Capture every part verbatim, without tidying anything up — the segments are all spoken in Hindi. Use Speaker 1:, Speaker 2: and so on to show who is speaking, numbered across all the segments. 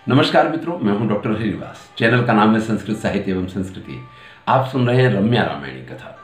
Speaker 1: नमस्कार मित्रों, मैं हूं डॉक्टर हरिवास। चैनल का नाम है संस्कृत साहित्य एवं संस्कृति। आप सुन रहे हैं रम्या रामायणी कथा।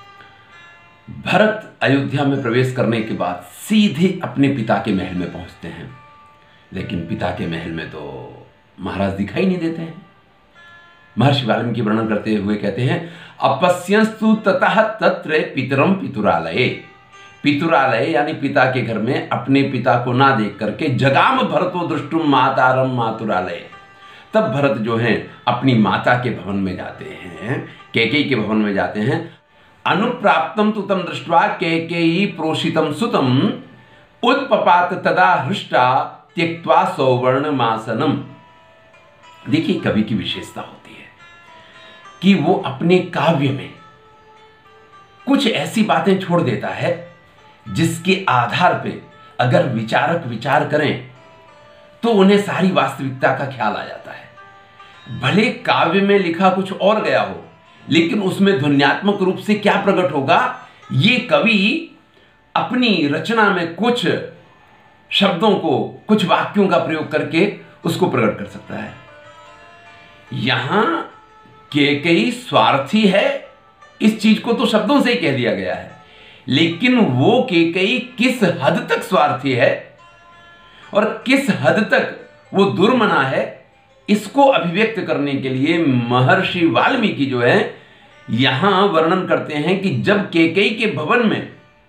Speaker 1: भरत अयोध्या में प्रवेश करने के बाद सीधे अपने पिता के महल में पहुंचते हैं, लेकिन पिता के महल में तो महाराज दिखाई नहीं देते हैं। महर्षि वाल्मीकि वर्णन करते हुए कहते हैं, अपश्यंस्तु ततः तत्र पितरम पितुरालये। पितुरालय यानी पिता के घर में अपने पिता को ना देख करके जगाम भरतो दृष्टुम मातारम मातुरालय। तब भरत जो हैं अपनी माता के भवन में जाते हैं, कैकेयी के भवन में जाते हैं। अनुप्राप्तम तु तम दृष्ट्वा कैकेयी प्रोषितम सुतम उत्पपात तदा हृष्टा त्यक्त्वा सौवर्णमासनम। देखिए, कवि की विशेषता होती है कि वो अपने काव्य में कुछ ऐसी बातें छोड़ देता है जिसके आधार पे अगर विचारक विचार करें तो उन्हें सारी वास्तविकता का ख्याल आ जाता है। भले काव्य में लिखा कुछ और गया हो, लेकिन उसमें ध्वन्यात्मक रूप से क्या प्रकट होगा, ये कवि अपनी रचना में कुछ शब्दों को, कुछ वाक्यों का प्रयोग करके उसको प्रकट कर सकता है। यहां कैकेयी स्वार्थी है, इस चीज को तो शब्दों से ही कह दिया गया है, लेकिन वो कैकेयी किस हद तक स्वार्थी है और किस हद तक वो दुर्मना है, इसको अभिव्यक्त करने के लिए महर्षि वाल्मीकि जो है यहां वर्णन करते हैं कि जब कैकेयी के भवन में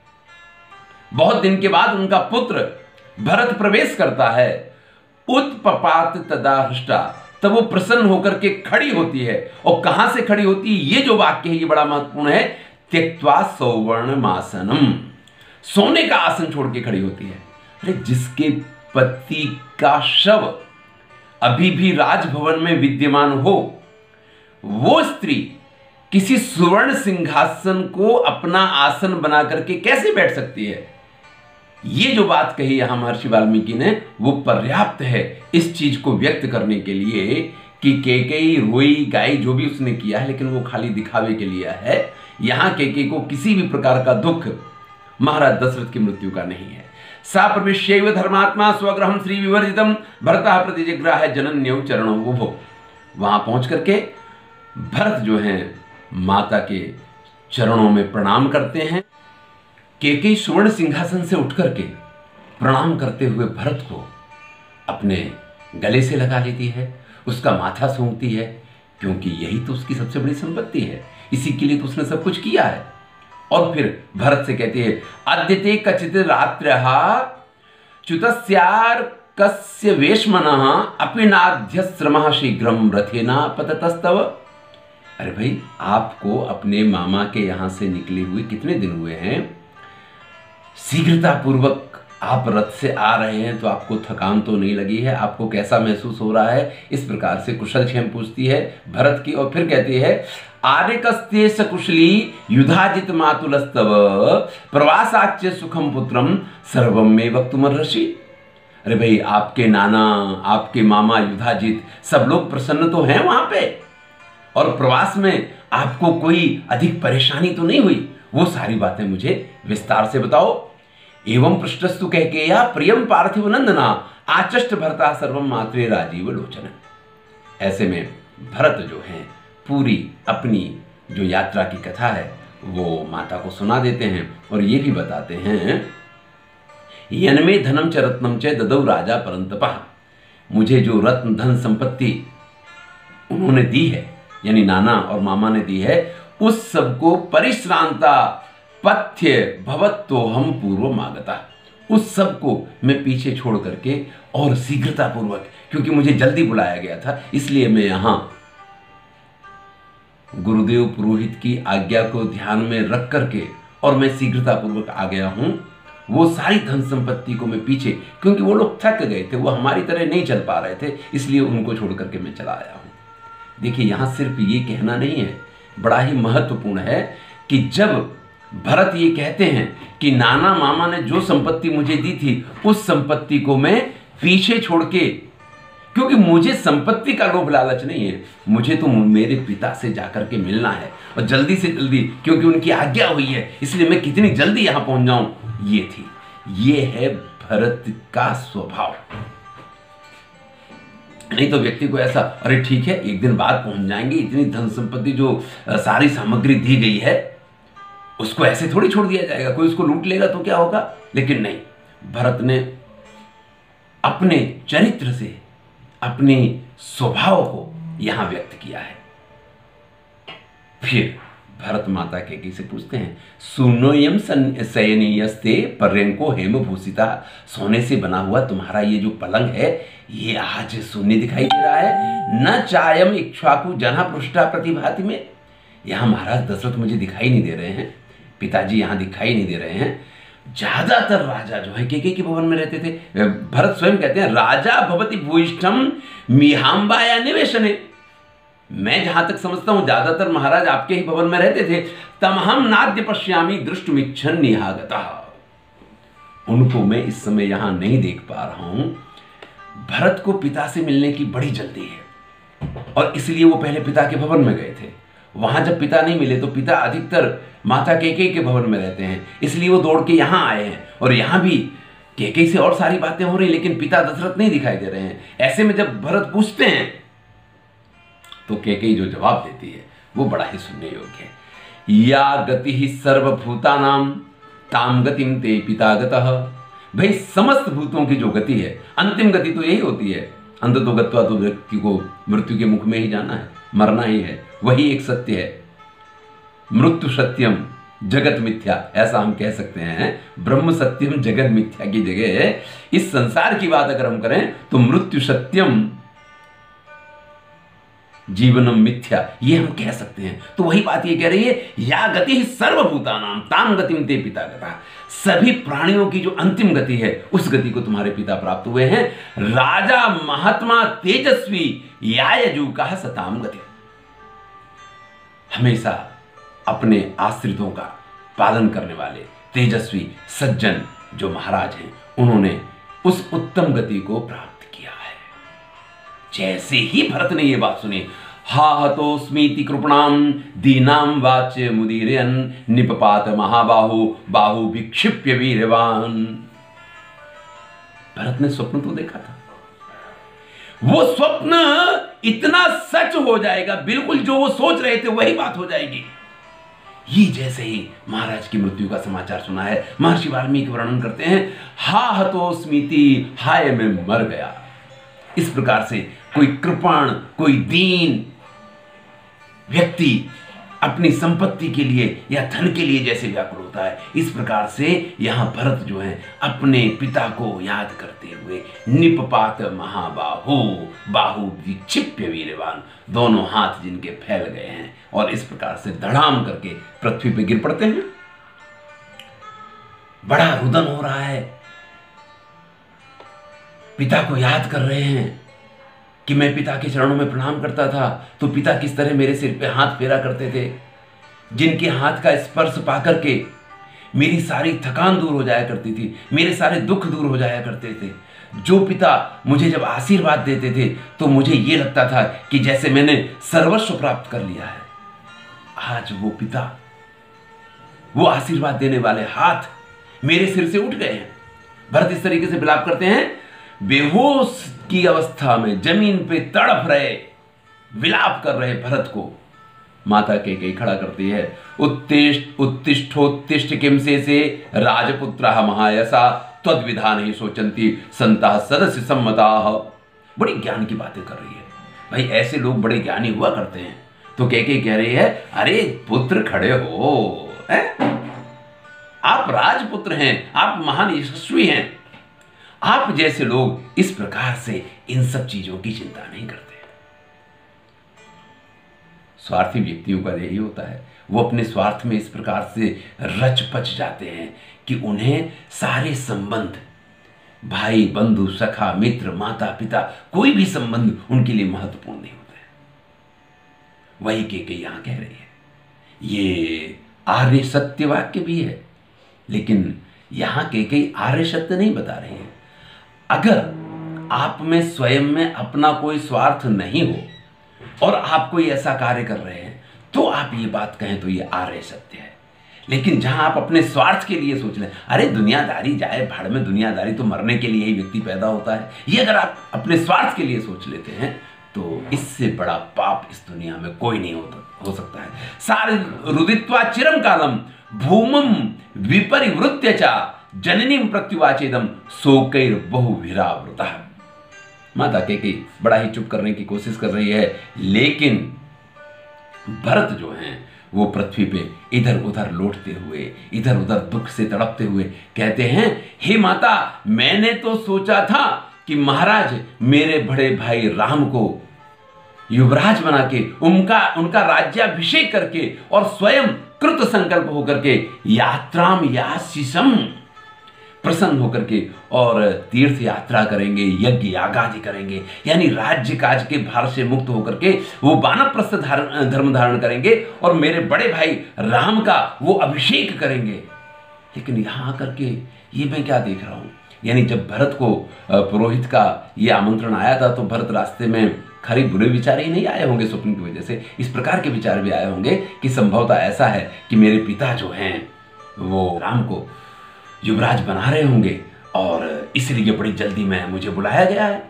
Speaker 1: बहुत दिन के बाद उनका पुत्र भरत प्रवेश करता है, उत्पपात तदा हृष्टा, तब वो प्रसन्न होकर के खड़ी होती है। और कहां से खड़ी होती है, ये जो वाक्य है ये बड़ा महत्वपूर्ण है। त्यक्त्वा सौवर्णमासनम, सोने का आसन छोड़ के खड़ी होती है। अरे, जिसके पति का शव अभी भी राजभवन में विद्यमान हो, वो स्त्री किसी सुवर्ण सिंहासन को अपना आसन बना करके कैसे बैठ सकती है? ये जो बात कही यहां महर्षि वाल्मीकि ने, वो पर्याप्त है इस चीज को व्यक्त करने के लिए कि कैकेयी रोई गाई जो भी उसने किया है, लेकिन वो खाली दिखावे के लिए है। यहां कैकेयी को किसी भी प्रकार का दुख महाराज दशरथ की मृत्यु का नहीं है। सा प्रविश्यैव धर्मात्मा स्वगृहं श्री विवर्जितम भरतः प्रतिजिग्राह जनन्यौ चरणौ बुभो। वहां पहुंच करके भरत जो हैं माता के चरणों में प्रणाम करते हैं। कैकेयी सुवर्ण सिंहासन से उठ करके प्रणाम करते हुए भरत को अपने गले से लगा लेती है, उसका माथा सूंघती है, क्योंकि यही तो उसकी सबसे बड़ी संपत्ति है, इसी के लिए तो उसने सब कुछ किया है। और फिर भरत से कहती है, अद्यते कचित रात्रः च्युतस्यार कस्य वेश्मनः अपि नाध्यश्रमः शीघ्रम रथेना पततस्तव। अरे भाई, आपको अपने मामा के यहां से निकले हुए कितने दिन हुए हैं? शीघ्रता पूर्वक आप रथ से आ रहे हैं तो आपको थकान तो नहीं लगी है? आपको कैसा महसूस हो रहा है? इस प्रकार से कुशल क्षेम पूछती है भरत की। और फिर कहती है, आर्यकस्ते सकुशली युधाजित मातुलस्तव प्रवासाच्य सुखम पुत्रम सर्वम में वक्तुमर्हसि। अरे भाई, आपके नाना, आपके मामा युधाजित सब लोग प्रसन्न तो हैं वहां पे, और प्रवास में आपको कोई अधिक परेशानी तो नहीं हुई? वो सारी बातें मुझे विस्तार से बताओ। एवं पृष्ठस्तु कैकेय्या प्रियम पार्थिव नंदना आचष्ट भरता सर्वम मात्रे राजीव लोचन। ऐसे में भरत जो है पूरी अपनी जो यात्रा की कथा है वो माता को सुना देते हैं, और ये भी बताते हैं, यन्मे धनम च रत्नम च ददौ राजा परंतपः। मुझे जो रत्न धन संपत्ति उन्होंने दी है, यानी नाना और मामा ने दी है, उस सबको परिश्रांता पथ्य भवत्तो हम पूर्व मागता, उस सब को मैं पीछे छोड़ करके और शीघ्रता पूर्वक, क्योंकि मुझे जल्दी बुलाया गया था, इसलिए मैं यहां गुरुदेव पुरोहित की आज्ञा को ध्यान में रख करके और मैं शीघ्रता पूर्वक आ गया हूं। वो सारी धन संपत्ति को मैं पीछे, क्योंकि वो लोग थक गए थे, वो हमारी तरह नहीं चल पा रहे थे, इसलिए उनको छोड़ करके मैं चला आया हूं। देखिए, यहां सिर्फ ये कहना नहीं है, बड़ा ही महत्वपूर्ण है कि जब भरत ये कहते हैं कि नाना मामा ने जो संपत्ति मुझे दी थी, उस संपत्ति को मैं पीछे छोड़ के, क्योंकि मुझे संपत्ति का लोभ लालच नहीं है, मुझे तो मेरे पिता से जाकर के मिलना है, और जल्दी से जल्दी, क्योंकि उनकी आज्ञा हुई है, इसलिए मैं कितनी जल्दी यहां पहुंच जाऊं, ये थी। ये है भरत का स्वभाव। नहीं तो व्यक्ति को ऐसा, अरे ठीक है एक दिन बाद पहुंच जाएंगे, इतनी धन संपत्ति जो सारी सामग्री दी गई है उसको ऐसे थोड़ी छोड़ दिया जाएगा, कोई उसको लूट लेगा तो क्या होगा। लेकिन नहीं, भरत ने अपने चरित्र से अपने स्वभाव को यहां व्यक्त किया है। फिर भरत माता कैकेयी से पूछते हैं, सुनोयम शयनीयस्ते पर्यंको हेमभूषिता, सोने से बना हुआ तुम्हारा ये जो पलंग है ये आज शून्य दिखाई दे रहा है। न चायम इक्ष्वाकु जना पृष्ठा प्रतिभाति में, यहां महाराज दशरथ मुझे दिखाई नहीं दे रहे हैं, पिताजी यहां दिखाई नहीं दे रहे हैं। ज्यादातर राजा जो है कैकेयी के भवन में रहते थे। भरत स्वयं कहते हैं, राजा भवति भूयिष्ठम मिहाम्बाया निवेशने, मैं जहां तक समझता हूं ज्यादातर महाराज आपके ही भवन में रहते थे। तमहम नाद्य पश्यामी दृष्टुमिच्छन् निहागतः, उनको मैं इस समय यहां नहीं देख पा रहा हूं। भरत को पिता से मिलने की बड़ी जल्दी है और इसलिए वो पहले पिता के भवन में गए थे। वहां जब पिता नहीं मिले तो पिता अधिकतर माता कैकेयी के भवन में रहते हैं, इसलिए वो दौड़ के यहां आए हैं। और यहां भी कैकेयी से और सारी बातें हो रही, लेकिन पिता दशरथ नहीं दिखाई दे रहे हैं। ऐसे में जब भरत पूछते हैं तो कैकेयी जो जवाब देती है वो बड़ा ही सुनने योग्य है। या गति ही सर्वभूतानाम ताम गतिम ते पिता गतः, भाई समस्त भूतों की जो गति है, अंतिम गति तो यही होती है, अंत तो गत्वा, तो व्यक्ति को मृत्यु के मुख में ही जाना है, मरना ही है, वही एक सत्य है। मृत्यु सत्यम जगत मिथ्या, ऐसा हम कह सकते हैं। ब्रह्म सत्यम जगत मिथ्या की जगह इस संसार की बात अगर हम करें तो मृत्यु सत्यम जीवनम मिथ्या, ये हम कह सकते हैं। तो वही बात ये कह रही है, या गति सर्वभूतानाम ताम गतिम ते पिता गता, सभी प्राणियों की जो अंतिम गति है उस गति को तुम्हारे पिता प्राप्त हुए हैं। राजा महात्मा तेजस्वी यायजू का सताम गति, हमेशा अपने आश्रितों का पालन करने वाले तेजस्वी सज्जन जो महाराज हैं, उन्होंने उस उत्तम गति को प्राप्त किया है। जैसे ही भरत ने यह बात सुनी, हा हतोस्मीति कृपणाम दीनाम वाच्य मुदीरयन निपपात महाबाहु बाहु विक्षिप्य वीरवान। भरत ने स्वप्न तो देखा था, वो स्वप्न इतना सच हो जाएगा, बिल्कुल जो वो सोच रहे थे वही बात हो जाएगी। ये जैसे ही महाराज की मृत्यु का समाचार सुना है, महर्षि वाल्मीकि वर्णन करते हैं, हा हतोस्मीति, हाय मैं मर गया। इस प्रकार से कोई कृपण, कोई दीन व्यक्ति अपनी संपत्ति के लिए या धन के लिए जैसे व्याकुल होता है, इस प्रकार से यहां भरत जो है अपने पिता को याद करते हुए निपपात महाबाहु बाहु विक्षिप्य वीरवान, दोनों हाथ जिनके फैल गए हैं और इस प्रकार से धड़ाम करके पृथ्वी पे गिर पड़ते हैं। बड़ा रुदन हो रहा है, पिता को याद कर रहे हैं कि मैं पिता के चरणों में प्रणाम करता था तो पिता किस तरह मेरे सिर पे हाथ फेरा करते थे, जिनके हाथ का स्पर्श पाकर के मेरी सारी थकान दूर हो जाया करती थी, मेरे सारे दुख दूर हो जाया करते थे। जो पिता मुझे जब आशीर्वाद देते थे तो मुझे ये लगता था कि जैसे मैंने सर्वस्व प्राप्त कर लिया है। आज वो पिता, वो आशीर्वाद देने वाले हाथ मेरे सिर से उठ गए हैं। भरत इस तरीके से विलाप करते हैं, बेहोश की अवस्था में जमीन पे तड़प रहे, विलाप कर रहे भरत को माता कैकेयी खड़ा करती है। उत्तिष्ठ उत्तिष्ठोत्तिष्ठ किमसे से राजपुत्रः महायशा त्वद्विधान ही सोचंती संता सदस्य सम्मताः। बड़ी ज्ञान की बातें कर रही है भाई, ऐसे लोग बड़े ज्ञानी हुआ करते हैं। तो कैकेयी कह रही है, अरे पुत्र खड़े हो, है? आप राजपुत्र हैं, आप महान यशस्वी हैं, आप जैसे लोग इस प्रकार से इन सब चीजों की चिंता नहीं करते। स्वार्थी व्यक्तियों का यही होता है, वो अपने स्वार्थ में इस प्रकार से रच पच जाते हैं कि उन्हें सारे संबंध, भाई बंधु सखा मित्र माता पिता, कोई भी संबंध उनके लिए महत्वपूर्ण नहीं होते। वही कैकेयी यहां कह रही है। ये आर्य सत्य वाक्य भी है, लेकिन यहां कैकेयी आर्य सत्य नहीं बता रही है। अगर आप में स्वयं में अपना कोई स्वार्थ नहीं हो और आप कोई ऐसा कार्य कर रहे हैं तो आप ये बात कहें तो ये आर्य सत्य है। लेकिन जहां आप अपने स्वार्थ के लिए सोच लें, अरे दुनियादारी जाए भाड़ में, दुनियादारी तो मरने के लिए ही व्यक्ति पैदा होता है, ये अगर आप अपने स्वार्थ के लिए सोच लेते हैं तो इससे बड़ा पाप इस दुनिया में कोई नहीं होता हो सकता है। सारे रुदित्वा चिरम कालम भूमम विपरिवृत्य चा जननी प्रत्युवाचेदम शोकैर बहुविरावृता। माता कैकेयी बड़ा ही चुप करने की कोशिश कर रही है, लेकिन भरत जो हैं वो पृथ्वी पे इधर उधर लौटते हुए, इधर उधर दुख से तड़पते हुए कहते हैं, हे माता, मैंने तो सोचा था कि महाराज मेरे बड़े भाई राम को युवराज बना के उनका उनका राज्याभिषेक करके और स्वयं कृत संकल्प होकर के यात्राम याशिषम प्रसन्न होकर के और तीर्थ यात्रा करेंगे, यज्ञ याग आदि करेंगे, यानी राज्य काज के भार से मुक्त होकर के वो वानप्रस्थ धर्म धारण करेंगे और मेरे बड़े भाई राम का वो अभिषेक करेंगे। लेकिन यहां आकर के ये मैं क्या देख रहा हूं, यानी जब भरत को पुरोहित का ये आमंत्रण आया था तो भरत रास्ते में खरी बुरे विचार ही नहीं आए होंगे स्वप्न की वजह से, इस प्रकार के विचार भी आए होंगे कि संभवतः ऐसा है कि मेरे पिता जो हैं वो राम को युवराज बना रहे होंगे और इसलिए बड़ी जल्दी में मुझे बुलाया गया है।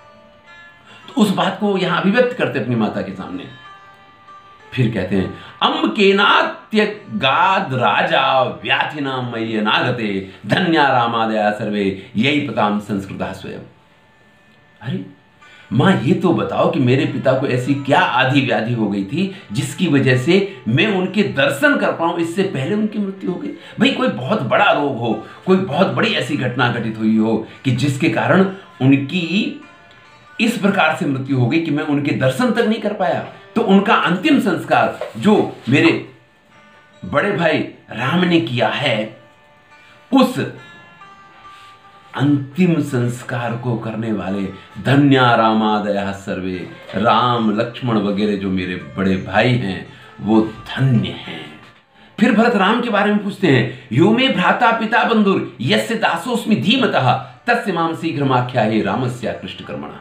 Speaker 1: तो उस बात को यहां अभिव्यक्त करते अपनी माता के सामने। फिर कहते हैं, अम्ब के नात्य गाद राजा व्याथिना मय्य नागते धन्या रामादया सर्वे यही पताम संस्कृता स्वयं। अरे मां, ये तो बताओ कि मेरे पिता को ऐसी क्या आदि व्याधि हो गई थी जिसकी वजह से मैं उनके दर्शन कर पाऊं, इससे पहले उनकी मृत्यु हो गई। भाई कोई बहुत बड़ा रोग हो, कोई बहुत बड़ी ऐसी घटना घटित हुई हो कि जिसके कारण उनकी इस प्रकार से मृत्यु हो गई कि मैं उनके दर्शन तक नहीं कर पाया। तो उनका अंतिम संस्कार जो मेरे बड़े भाई राम ने किया है, उस अंतिम संस्कार को करने वाले धन्या रामादया सर्वे, राम लक्ष्मण वगैरह जो मेरे बड़े भाई हैं वो धन्य हैं। फिर भरत राम के बारे में पूछते हैं, यो मे भ्राता पिता बंधुर यस्य दासोस्मि धीमतः तस्य माम शीघ्रमाख्याये रामस्य कृष्ण कर्मणा।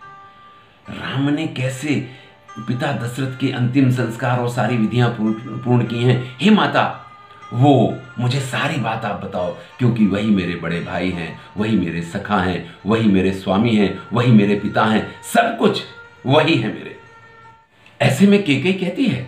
Speaker 1: राम ने कैसे पिता दशरथ के अंतिम संस्कार और सारी विधियां पूर्ण की हैं, हे माता वो मुझे सारी बात आप बताओ, क्योंकि वही मेरे बड़े भाई हैं, वही मेरे सखा हैं, वही मेरे स्वामी हैं, वही मेरे पिता हैं, सब कुछ वही है मेरे। ऐसे में कैकेयी कहती है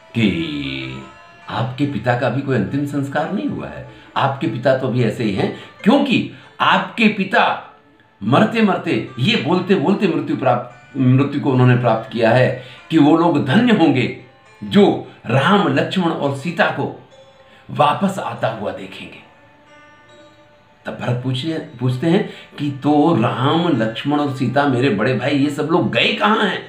Speaker 1: कि आपके पिता का भी कोई अंतिम संस्कार नहीं हुआ है, आपके पिता तो अभी ऐसे ही हैं, क्योंकि आपके पिता मरते मरते ये बोलते बोलते मृत्यु प्राप्त मृत्यु को उन्होंने प्राप्त किया है कि वो लोग धन्य होंगे जो राम लक्ष्मण और सीता को वापस आता हुआ देखेंगे। तब भरत पूछे पूछते हैं कि तो राम लक्ष्मण और सीता मेरे बड़े भाई ये सब लोग गए कहां हैं?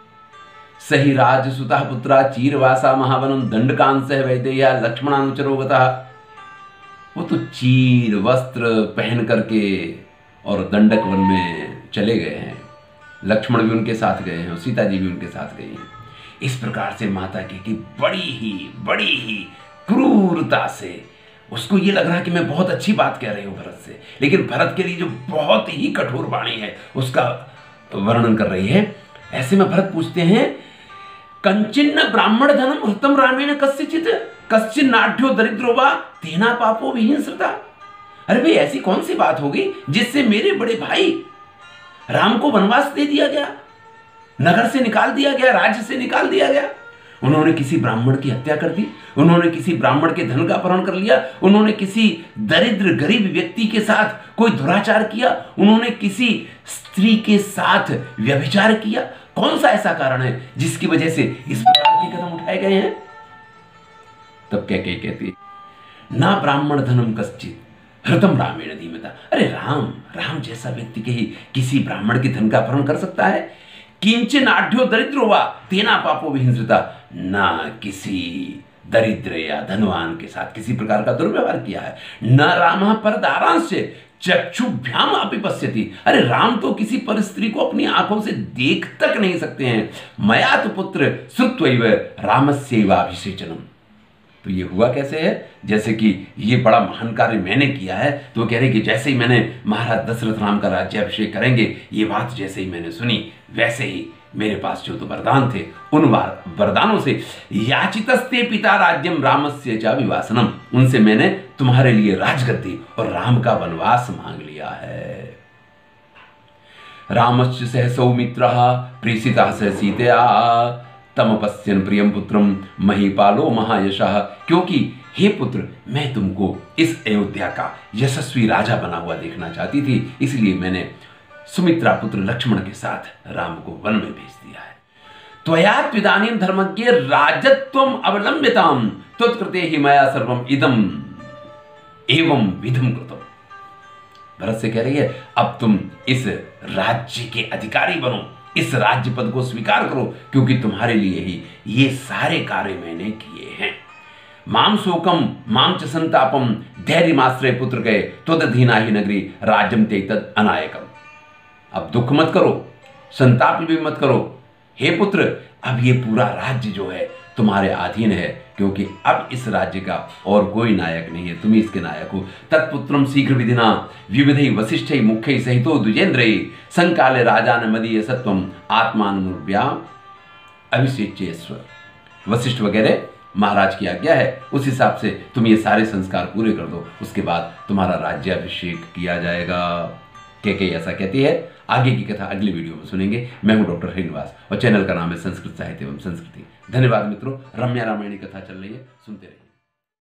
Speaker 1: सही राज सुता पुत्रा चीरवासा महावनम दंडकांत सह वैदेया लक्ष्मणानुचरोगता। वो तो चीर वस्त्र पहन करके और दंडक वन में चले गए हैं, लक्ष्मण भी उनके साथ गए हैं और सीता जी भी उनके साथ गई हैं। इस प्रकार से माता की कि बड़ी ही बड़ी ही क्रूरता से उसको ये लग रहा कि मैं बहुत अच्छी बात कह रही हूं भरत से, लेकिन भरत के लिए जो बहुत ही कठोर वाणी है उसका वर्णन कर रही है। ऐसे में भरत पूछते हैं, कंचिन्न ब्राह्मण धनम हृतम रामेण कस्यचित कश्चिन नाढ्यो दरिद्रो वा तेना पापो विहिंसता। अरे भाई ऐसी कौन सी बात होगी जिससे मेरे बड़े भाई राम को वनवास दे दिया गया, नगर से निकाल दिया गया, राज्य से निकाल दिया गया? उन्होंने किसी ब्राह्मण की हत्या कर दी, उन्होंने किसी ब्राह्मण के धन का अपहरण कर लिया, उन्होंने किसी दरिद्र गरीब व्यक्ति के साथ कोई दुराचार किया, उन्होंने किसी स्त्री के साथ व्यभिचार किया। कौन सा ऐसा कारण है जिसकी वजह से इस प्रकार के कदम उठाए गए हैं? तब कैकेयी कहती, ना ब्राह्मण धनम कश्चित हृतम रामेण धीमता। अरे राम राम जैसा व्यक्ति के ही किसी ब्राह्मण के धन का अपहरण कर सकता है? किंचन आढ्यो दरिद्रो वा तेना पापो विहिंसता। ना किसी दरिद्र या धनवान के साथ किसी प्रकार का दुर्व्यवहार किया है। न राम परदारांश चक्षुभ्याम अपि पश्यति। अरे राम तो किसी पर स्त्री को अपनी आंखों से देख तक नहीं सकते हैं। मया तो पुत्र श्रुत्वैव रामस्यैवाभिषेचनम। तो ये हुआ कैसे है? जैसे कि ये बड़ा महान कार्य मैंने किया है, तो वो कह रहे कि जैसे ही मैंने महाराज दशरथ राम का राज्याभिषेक करेंगे, ये बात जैसे ही मैंने सुनी वैसे ही मेरे पास जो तो वरदान थे, उन वरदानों से याचितस्ते पिता राज्यम रामस्य च विवासनम, उनसे मैंने तुम्हारे लिए राजगद्दी और राम का वनवास मांग लिया है। रामश्च सह सौमित्रः प्रीसितः सह सीतया तम पश्यन् प्रियम पुत्रम महीपालो महायशः, क्योंकि हे पुत्र मैं तुमको इस अयोध्या का यशस्वी राजा बना हुआ देखना चाहती थी, इसलिए मैंने सुमित्रा पुत्र लक्ष्मण के साथ राम को वन में भेज दिया है। त्वया त्विदानीं धर्मज्ञ राजत्वम अवलंबिताम त्वत्कृते हि मया सर्वम इदम एवं विधम कृतम। भरत से कह रही है अब तुम इस राज्य के अधिकारी बनो, इस राज्य पद को स्वीकार करो, क्योंकि तुम्हारे लिए ही ये सारे कार्य मैंने किए हैं। माम शोकम माम च संतापम धैर्यमाश्रय पुत्र गए त्वदधीना ही नगरी राज्यम ते तद अनायकम। अब दुख मत करो, संताप भी मत करो, हे पुत्र अब ये पूरा राज्य जो है तुम्हारे अधीन है, क्योंकि अब इस राज्य का और कोई नायक नहीं है, तुम ही इसके नायक हो। तत्पुत्रम शीघ्र विधिना विविधै वसिष्ठै मुख्यै सहितो द्विजेन्द्रै संकाले राजान मदीय सत्वम आत्मानुव्या अभिषेच्यस्व। वशिष्ठ वगैरह महाराज की आज्ञा है, उस हिसाब से तुम ये सारे संस्कार पूरे कर दो, उसके बाद तुम्हारा राज्याभिषेक किया जाएगा। कैकेयी ऐसा कहती है। आगे की कथा अगली वीडियो में सुनेंगे। मैं हूं डॉक्टर श्रीनिवास और चैनल का नाम है संस्कृत साहित्य एवं संस्कृति। धन्यवाद मित्रों, रम्या रामायणी कथा चल रही है, सुनते रहिए।